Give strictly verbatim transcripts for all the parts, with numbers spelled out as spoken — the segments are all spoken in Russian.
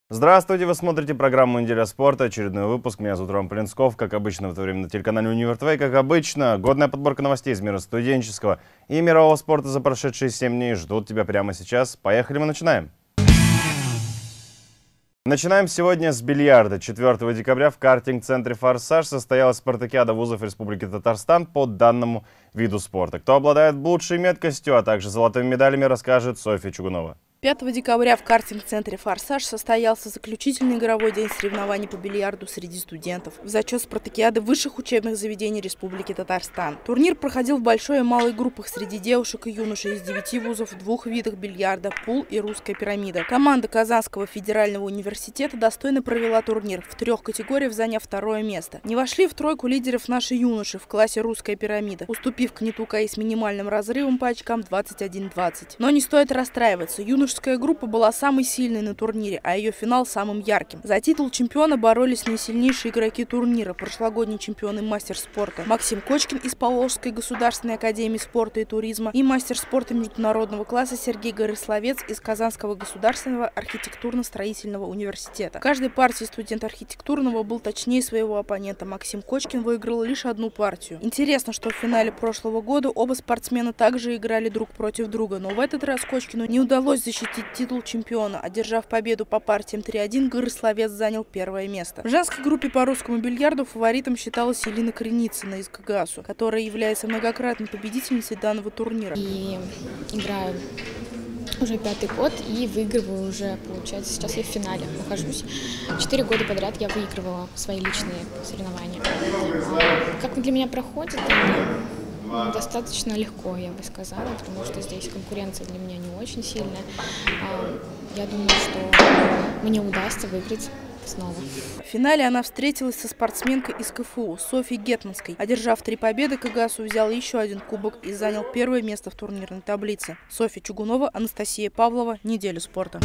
Здравствуйте, вы смотрите программу «Неделя спорта», очередной выпуск. Меня зовут Роман Полинсков. Как обычно, в это время на телеканале Универ ТВ. Как обычно, годная подборка новостей из мира студенческого и мирового спорта за прошедшие семь дней ждут тебя прямо сейчас. Поехали, мы начинаем. Начинаем сегодня с бильярда. четвёртого декабря в картинг-центре «Форсаж» состоялась спартакиада вузов Республики Татарстан по данному виду спорта. Кто обладает лучшей меткостью, а также золотыми медалями, расскажет Софья Чугунова. пятого декабря в картинг-центре «Форсаж» состоялся заключительный игровой день соревнований по бильярду среди студентов в зачет спартакиады высших учебных заведений Республики Татарстан. Турнир проходил в большой и малой группах среди девушек и юношей из девяти вузов в двух видах бильярда – пул и русская пирамида. Команда Казанского федерального университета достойно провела турнир, в трех категориях заняв второе место. Не вошли в тройку лидеров наши юноши в классе русская пирамида, уступив КНИТУ КАИ с минимальным разрывом по очкам двадцать один двадцать. Но не стоит расстраиваться, юноши Юношеская группа была самой сильной на турнире, а ее финал самым ярким. За титул чемпиона боролись наисильнейшие игроки турнира, прошлогодний чемпион и мастер спорта Максим Кочкин из Поволжской государственной академии спорта и туризма и мастер спорта международного класса Сергей Горысловец из Казанского государственного архитектурно-строительного университета. В каждой партии студент архитектурного был точнее своего оппонента. Максим Кочкин выиграл лишь одну партию. Интересно, что в финале прошлого года оба спортсмена также играли друг против друга, но в этот раз Кочкину не удалось защитить титул чемпиона. Одержав победу по партиям три один, Горысловец занял первое место. В женской группе по русскому бильярду фаворитом считалась Елена Креницына из КГАСу, которая является многократной победительницей данного турнира. И играю уже пятый год и выигрываю уже, получается, сейчас я в финале нахожусь. Четыре года подряд я выигрывала свои личные соревнования. Как для меня проходит? Достаточно легко, я бы сказала, потому что здесь конкуренция для меня не очень сильная. Я думаю, что мне удастся выиграть снова. В финале она встретилась со спортсменкой из КФУ Софьей Гетманской. Одержав три победы, КГАСу взял еще один кубок и занял первое место в турнирной таблице. Софья Чугунова, Анастасия Павлова. Неделя спорта.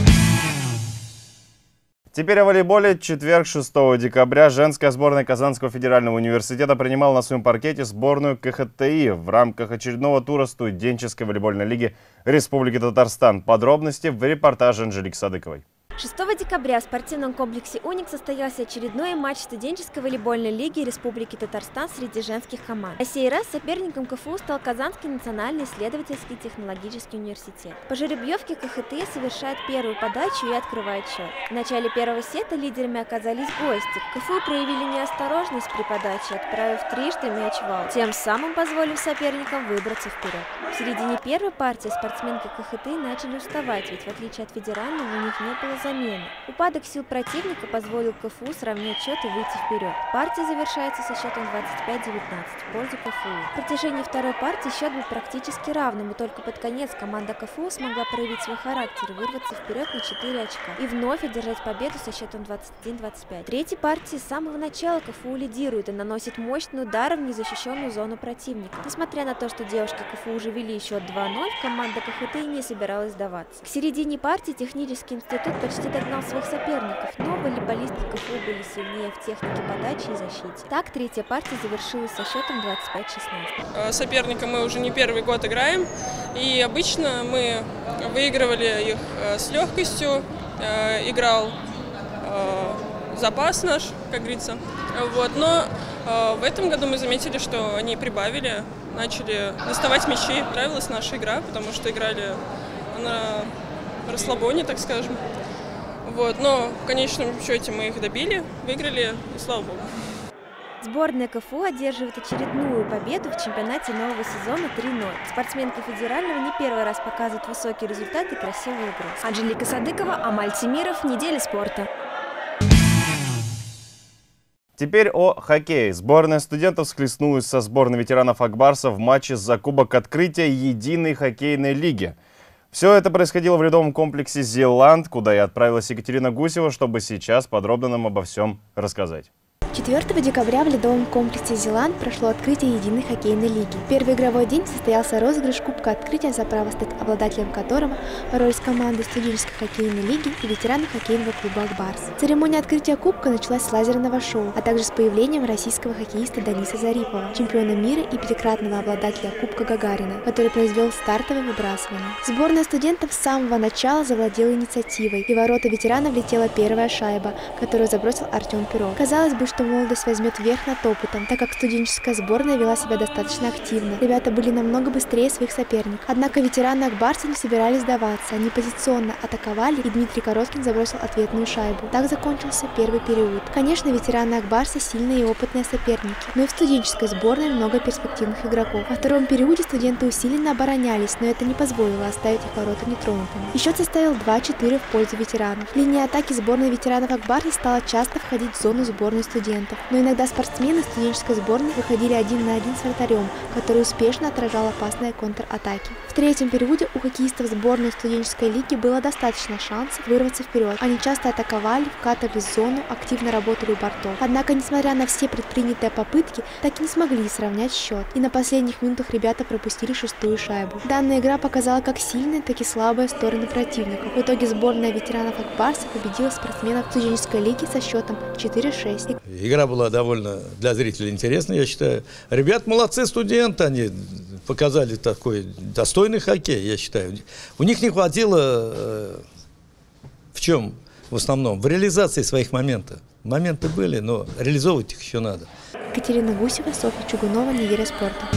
Теперь о волейболе. Четверг, шестого декабря, женская сборная Казанского федерального университета принимала на своем паркете сборную КХТИ в рамках очередного тура студенческой волейбольной лиги Республики Татарстан. Подробности в репортаже Анжелики Садыковой. шестого декабря в спортивном комплексе «Уник» состоялся очередной матч студенческой волейбольной лиги Республики Татарстан среди женских команд. На сей раз соперником КФУ стал Казанский национальный исследовательский технологический университет. По жеребьевке КХТИ совершает первую подачу и открывает счет. В начале первого сета лидерами оказались гости. КФУ проявили неосторожность при подаче, отправив трижды мяч в аут, тем самым позволив соперникам выбраться вперед. В середине первой партии спортсменки КХТИ начали уставать, ведь в отличие от федерального у них не было замены. Упадок сил противника позволил КФУ сравнять счет и выйти вперед. Партия завершается со счетом двадцать пять девятнадцать в пользу КФУ. В протяжении второй партии счет был практически равным, и только под конец команда КФУ смогла проявить свой характер и вырваться вперед на четыре очка и вновь одержать победу со счетом двадцать один двадцать пять. В третьей партии с самого начала КФУ лидирует и наносит мощный удар в незащищенную зону противника. Несмотря на то, что девушки КФУ уже вели счет два ноль, команда КХТИ не собиралась сдаваться. К середине партии технический институт почти почти догнал своих соперников, но волейболисты КФУ были сильнее в технике подачи и защите. Так, третья партия завершилась со счетом двадцать пять шестнадцать. Соперника мы уже не первый год играем, и обычно мы выигрывали их с легкостью, играл запас наш, как говорится. Вот. Но в этом году мы заметили, что они прибавили, начали доставать мячи. Нравилась наша игра, потому что играли на расслабоне, так скажем. Вот, но в конечном счете мы их добили, выиграли, и слава богу. Сборная КФУ одерживает очередную победу в чемпионате нового сезона три ноль. Спортсменка федерального не первый раз показывает высокие результаты и красивые игры. Анжелика Садыкова, Амаль Тимиров. Неделя спорта. Теперь о хоккее. Сборная студентов схлестнулась со сборной ветеранов Акбарса в матче за кубок открытия единой хоккейной лиги. Все это происходило в ледовом комплексе «Зеланд», куда и отправилась Екатерина Гусева, чтобы сейчас подробно нам обо всем рассказать. четвёртого декабря в ледовом комплексе «Зеланд» прошло открытие единой хоккейной лиги. Первый игровой день состоялся розыгрыш Кубка Открытия, за право стать обладателем которого боролись команды студенческой хоккейной лиги и ветераны хоккейного клуба «Ак-Барс». Церемония открытия Кубка началась с лазерного шоу, а также с появлением российского хоккеиста Дениса Зарипова, чемпиона мира и пятикратного обладателя Кубка Гагарина, который произвел стартовое выбрасывание. Сборная студентов с самого начала завладела инициативой, и в ворота ветеранов влетела первая шайба, которую забросил Артем Пирог. Казалось бы, что молодость возьмет верх над опытом, так как студенческая сборная вела себя достаточно активно. Ребята были намного быстрее своих соперников. Однако ветераны Ак-Барса не собирались сдаваться. Они позиционно атаковали, и Дмитрий Короткин забросил ответную шайбу. Так закончился первый период. Конечно, ветераны Ак-Барса сильные и опытные соперники, но и в студенческой сборной много перспективных игроков. Во втором периоде студенты усиленно оборонялись, но это не позволило оставить их ворота нетронутыми. Счет составил два-четыре в пользу ветеранов. Линия атаки сборной ветеранов Ак-Барса стала часто входить в зону сборной студентов. Но иногда спортсмены студенческой сборной выходили один на один с вратарем, который успешно отражал опасные контратаки. В третьем периоде у хоккеистов сборной студенческой лиги было достаточно шансов вырваться вперед. Они часто атаковали, вкатывали в зону, активно работали у бортов. Однако, несмотря на все предпринятые попытки, так и не смогли сравнять счет. И на последних минутах ребята пропустили шестую шайбу. Данная игра показала как сильные, так и слабые стороны противников. В итоге сборная ветеранов Ак-Барса победила спортсменов студенческой лиги со счетом четыре-шесть. Игра была довольно для зрителей интересная, я считаю. Ребят молодцы, студенты, они показали такой достойный хоккей, я считаю. У них не хватило э, в чем в основном? В реализации своих моментов. Моменты были, но реализовывать их еще надо. Екатерина Гусева, Софья Чугунова, Неделя спорта.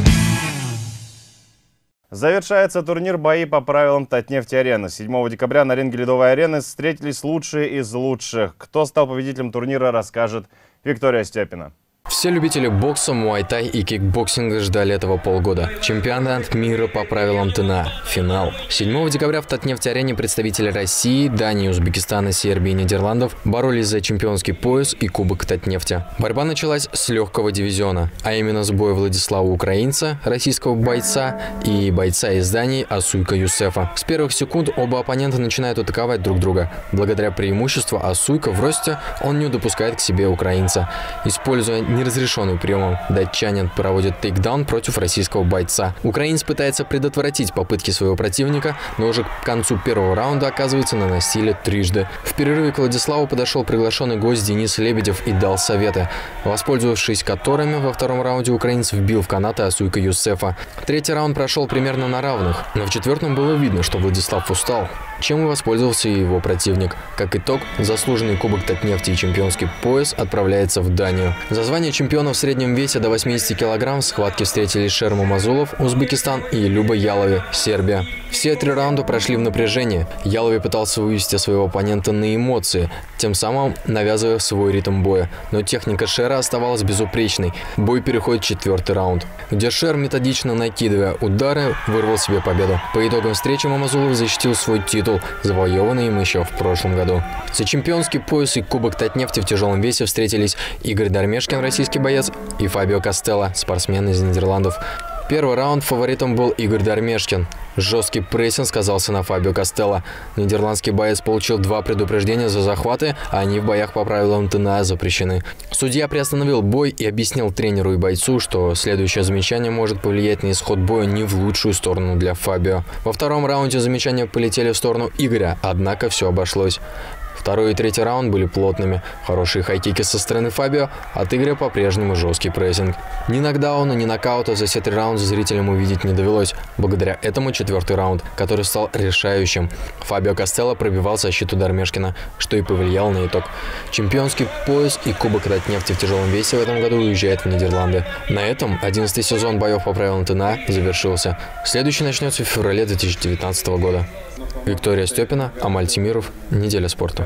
Завершается турнир «Бои по правилам Татнефть-арены». седьмого декабря на ринге Ледовой арены встретились лучшие из лучших. Кто стал победителем турнира, расскажет Виктория Степина. Все любители бокса, муай-тай и кикбоксинга ждали этого полгода. Чемпионат мира по правилам ТНА. Финал. седьмого декабря в Татнефть-арене представители России, Дании, Узбекистана, Сербии и Нидерландов боролись за чемпионский пояс и кубок Татнефти. Борьба началась с легкого дивизиона, а именно с боя Владислава Украинца, российского бойца, и бойца из Дании Асуйка Юсефа. С первых секунд оба оппонента начинают атаковать друг друга. Благодаря преимуществу Асуйка в росте он не допускает к себе украинца. Используя неразрешенным приемом, датчанин проводит тейкдаун против российского бойца. Украинец пытается предотвратить попытки своего противника, но уже к концу первого раунда оказывается на настиле трижды. В перерыве к Владиславу подошел приглашенный гость Денис Лебедев и дал советы, воспользовавшись которыми во втором раунде украинец вбил в канаты Асуйка Юсефа. Третий раунд прошел примерно на равных, но в четвертом было видно, что Владислав устал, чем и воспользовался его противник. Как итог, заслуженный кубок Татнефти и чемпионский пояс отправляется в Данию. За звание чемпиона в среднем весе до восьмидесяти килограмм в схватке встретились Шерма Мазулов, Узбекистан, и Люба Ялови, Сербия. Все три раунда прошли в напряжении. Ялови пытался вывести своего оппонента на эмоции, тем самым навязывая свой ритм боя. Но техника Шера оставалась безупречной. Бой переходит в четвертый раунд, где Шер, методично накидывая удары, вырвал себе победу. По итогам встречи Мамазулов защитил свой титул, завоеванный им еще в прошлом году. За чемпионский пояс и кубок Татнефти в тяжелом весе встретились Игорь Дармешкин, российский боец, и Фабио Костелло, спортсмен из Нидерландов. Первый раунд фаворитом был Игорь Дармешкин. Жесткий прессинг сказался на Фабио Костелло. Нидерландский боец получил два предупреждения за захваты, а они в боях по правилам ТНА запрещены. Судья приостановил бой и объяснил тренеру и бойцу, что следующее замечание может повлиять на исход боя не в лучшую сторону для Фабио. Во втором раунде замечания полетели в сторону Игоря, однако все обошлось. Второй и третий раунд были плотными. Хорошие хайкики со стороны Фабио, от Игоря по-прежнему жесткий прессинг. Ни нокдауна, ни нокаута за все три раунда зрителям увидеть не довелось. Благодаря этому четвертый раунд, который стал решающим. Фабио Костелло пробивал защиту Дармешкина, что и повлияло на итог. Чемпионский пояс и кубок Татнефти в тяжелом весе в этом году уезжает в Нидерланды. На этом одиннадцатый сезон боев по правилам ТНА завершился. Следующий начнется в феврале две тысячи девятнадцатого года. Виктория Степина, Амаль Тимиров, Неделя спорта.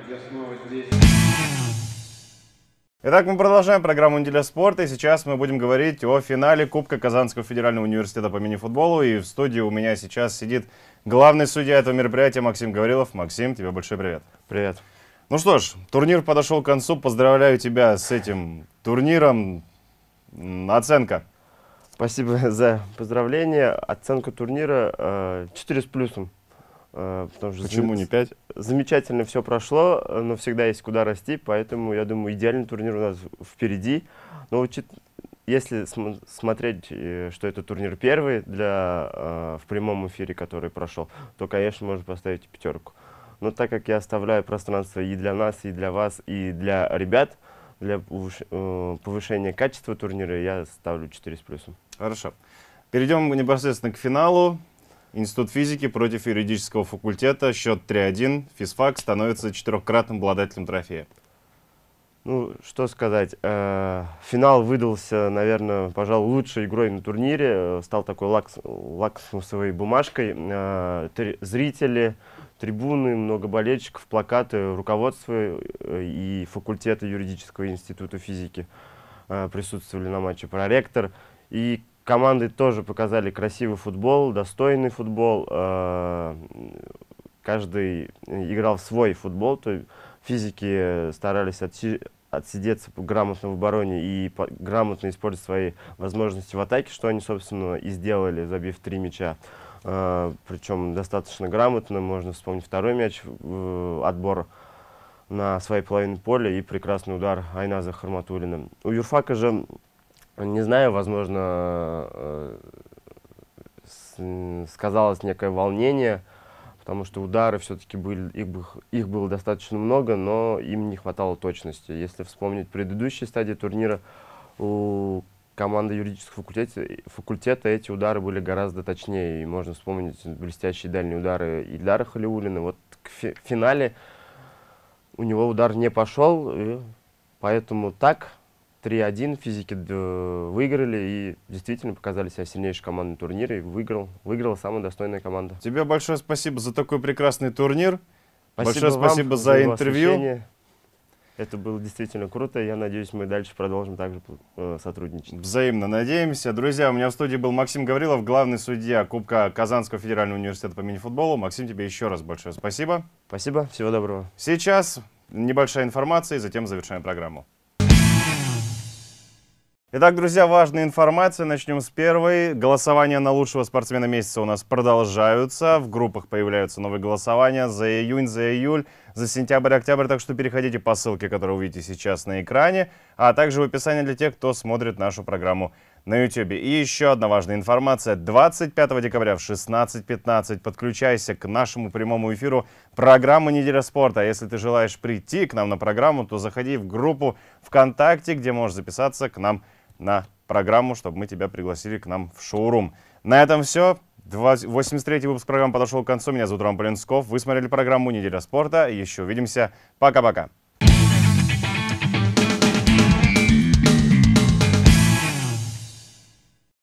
Итак, мы продолжаем программу «Неделя спорта», и сейчас мы будем говорить о финале Кубка Казанского федерального университета по мини-футболу. И в студии у меня сейчас сидит главный судья этого мероприятия Максим Гаврилов. Максим, тебе большой привет. Привет. Ну что ж, турнир подошел к концу. Поздравляю тебя с этим турниром. Оценка? Спасибо за поздравления. Оценка турнира четыре с плюсом. Потому что Почему не пять? Замечательно все прошло, но всегда есть куда расти, поэтому, я думаю, идеальный турнир у нас впереди. Но учит, если см смотреть, что это турнир первый для, э, в прямом эфире, который прошел, то, конечно, можно поставить пятерку. Но так как я оставляю пространство и для нас, и для вас, и для ребят, для повышения качества турнира, я ставлю четыре с плюсом. Хорошо. Перейдем непосредственно к финалу. Институт физики против юридического факультета. Счет три один. Физфак становится четырехкратным обладателем трофея. Ну, что сказать. Э, финал выдался, наверное, пожалуй, лучшей игрой на турнире. Стал такой лакс, лакмусовой бумажкой. Э, три, зрители, трибуны, много болельщиков, плакаты, руководство и факультета юридического института физики э, присутствовали на матче. Проректор. И команды тоже показали красивый футбол, достойный футбол. Каждый играл в свой футбол. То есть физики старались отсидеться грамотно в обороне и грамотно использовать свои возможности в атаке, что они, собственно, и сделали, забив три мяча. Причем достаточно грамотно. Можно вспомнить второй мяч, отбор на своей половине поля и прекрасный удар Айназа Харматуллина. У юрфака же, не знаю, возможно, сказалось некое волнение, потому что удары все-таки были, их, их было достаточно много, но им не хватало точности. Если вспомнить предыдущие стадии турнира, у команды юридического факультета, факультета эти удары были гораздо точнее. И можно вспомнить блестящие дальние удары Ильдара Халиуллина. Вот к фи финале у него удар не пошел, и поэтому так три один физики выиграли и действительно показали себя сильнейшей командой на турнире. И выиграл, выиграла самая достойная команда. Тебе большое спасибо за такой прекрасный турнир. Спасибо большое вам спасибо за, за интервью. Освещение. Это было действительно круто. Я надеюсь, мы дальше продолжим также э, сотрудничать. Взаимно надеемся. Друзья, у меня в студии был Максим Гаврилов, главный судья Кубка Казанского федерального университета по мини-футболу. Максим, тебе еще раз большое спасибо. Спасибо. Всего доброго. Сейчас небольшая информация, и затем завершаем программу. Итак, друзья, важная информация. Начнем с первой. Голосования на лучшего спортсмена месяца у нас продолжаются. В группах появляются новые голосования за июнь, за июль, за сентябрь, октябрь. Так что переходите по ссылке, которую вы видите сейчас на экране, а также в описании для тех, кто смотрит нашу программу на YouTube. И еще одна важная информация. двадцать пятого декабря в шестнадцать пятнадцать подключайся к нашему прямому эфиру программы «Неделя спорта». А если ты желаешь прийти к нам на программу, то заходи в группу ВКонтакте, где можешь записаться к нам на программу, чтобы мы тебя пригласили к нам в шоурум. На этом все. восемьдесят третий выпуск программы подошел к концу. Меня зовут Роман Полинсков. Вы смотрели программу «Неделя спорта». Еще увидимся. Пока-пока.